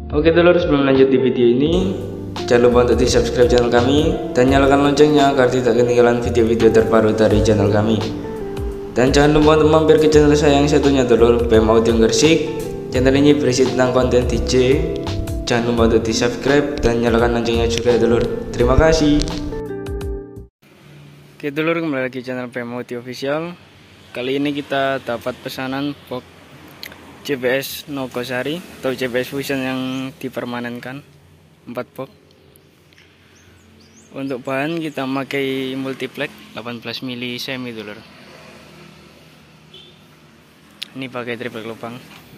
Oke dulur, sebelum lanjut di video ini, jangan lupa untuk di subscribe channel kami dan nyalakan loncengnya agar tidak ketinggalan video-video terbaru dari channel kami. Dan jangan lupa untuk mampir ke channel saya yang satunya dulur, PM Audio Gresik. Channel ini berisi tentang konten DJ. Jangan lupa untuk di subscribe dan nyalakan loncengnya juga dulur. Terima kasih. Oke dulur, kembali lagi channel PM Audio Official. Kali ini kita dapat pesanan box JBS Nogosari atau JBS Fusion yang dipermanenkan 4 box. Untuk bahan kita memakai multiplex 18 mili semi dulur. Ini pakai triplek lubang.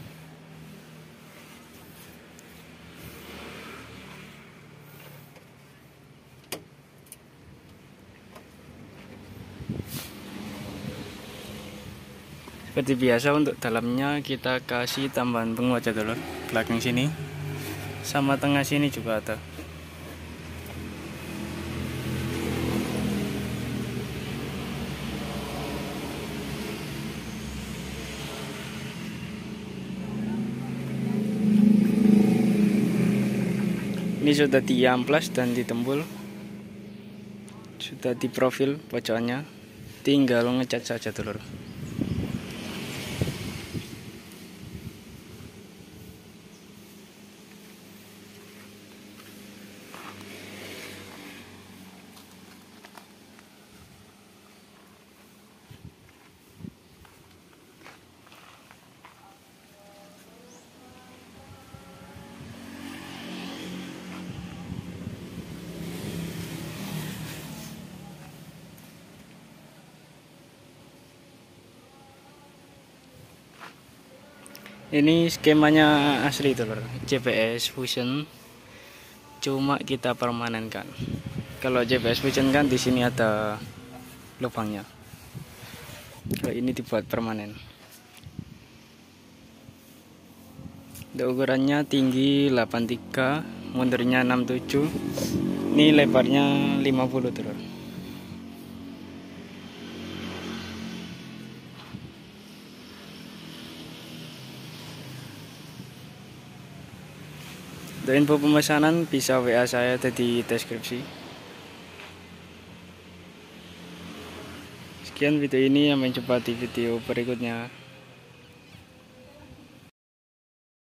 Seperti biasa untuk dalamnya kita kasih tambahan penguat ya dulur. Belakang sini sama tengah sini juga ada. Ini sudah diamplas dan ditembul, sudah diprofil pojokannya, tinggal ngecat saja dulur. Ini skemanya asli dulur, JBS Fusion, cuma kita permanenkan. Kalau JBS Fusion kan di sini ada lubangnya. Kalau ini dibuat permanen. Untuk ukurannya tinggi 83, mundurnya 67. Ini lebarnya 50 dulur. Untuk info pemesanan bisa WA saya ada di deskripsi. Sekian video ini, sampai jumpa di video berikutnya.